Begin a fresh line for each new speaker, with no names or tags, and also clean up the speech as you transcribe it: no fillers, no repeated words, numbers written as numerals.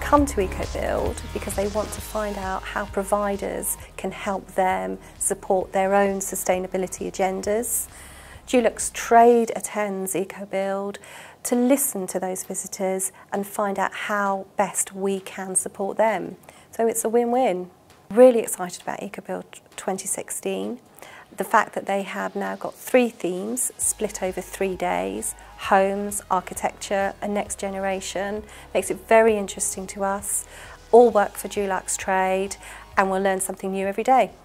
come to Ecobuild because they want to find out how providers can help them support their own sustainability agendas. Dulux Trade attends Ecobuild to listen to those visitors and find out how best we can support them. So it's a win-win. Really excited about Ecobuild 2016. The fact that they have now got 3 themes split over 3 days, homes, architecture and next generation, makes it very interesting to us. All work for Dulux Trade, and we'll learn something new every day.